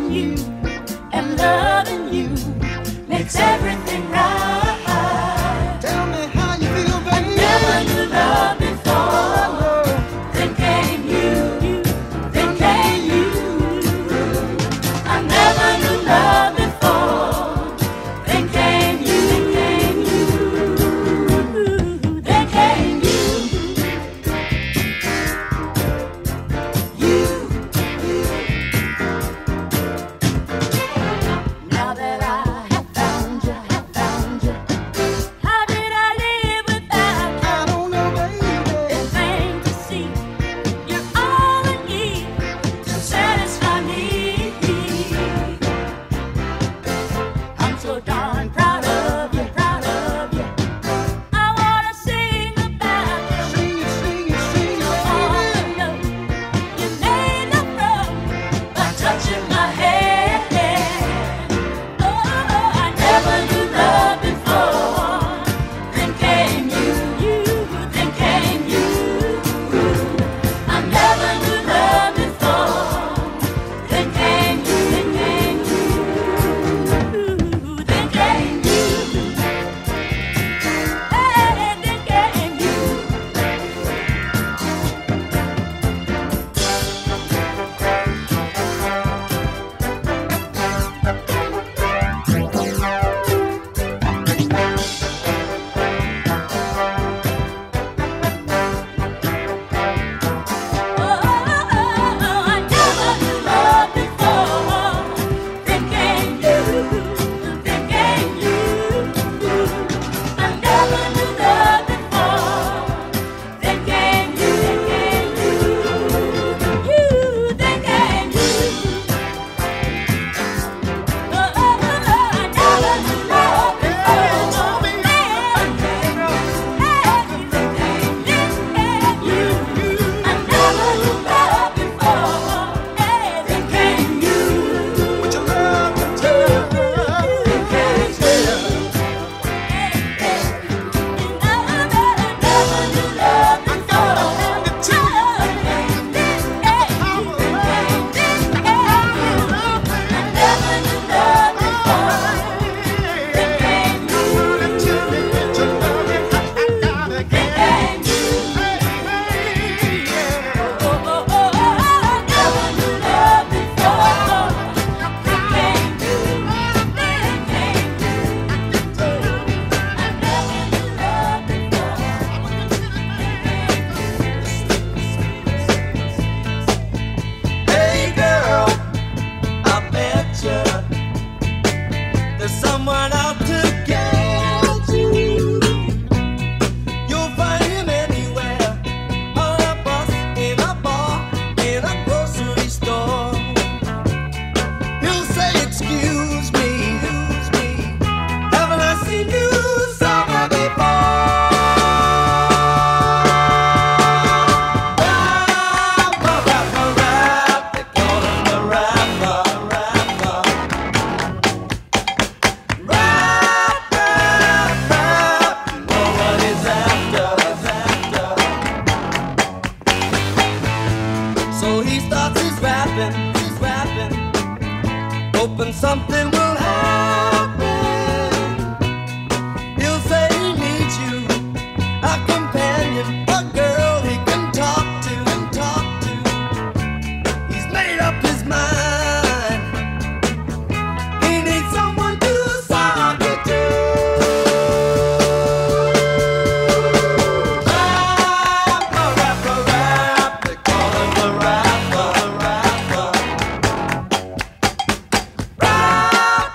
you and loving you makes everything right. Tell me how you feel, baby. Never knew love before. Then came you, then came you. I never knew love before. Then came you, then came you. Now that I have found you, how did I live without you? I don't know, baby. It's plain to see you're all I need to satisfy me. I'm so darn proud of you, proud of you. I wanna sing about you. Sing it, sing it, sing it, Oh, baby. no, you made love wrong by touching my head. Oh, I never knew love before. Then came you, then came you. I never knew love before. Then came you, then came you. Then came you. Hey, then came you. I never knew love before. Then came you, then came you. I never knew love before. Then came you, then came you. I never knew love before. Would you love to tell? Hey girl, I bet you there's someone out to get you. You'll find him anywhere, on a bus, in a bar, in a grocery store. He'll say, excuse me, haven't I seen you somewhere before? Rap, they call him the rapper. Rap, you know what he's after. So he starts his rapping, hoping something will happen. He'll say he needs you, a companion, a girl he can talk to. He's made up his mind. He needs someone to talk to. Rap, they call him the rapper. Rap,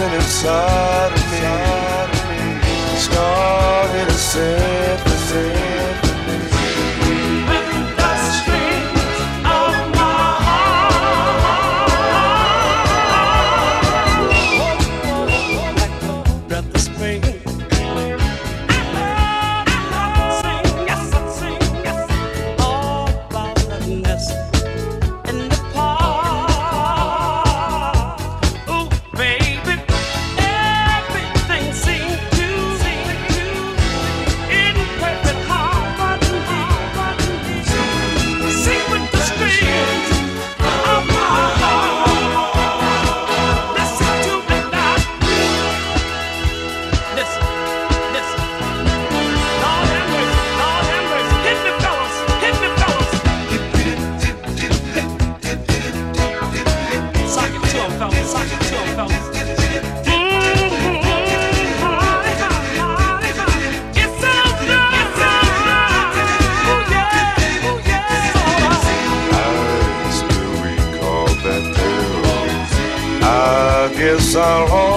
something inside of me started to symphony. Guess I'll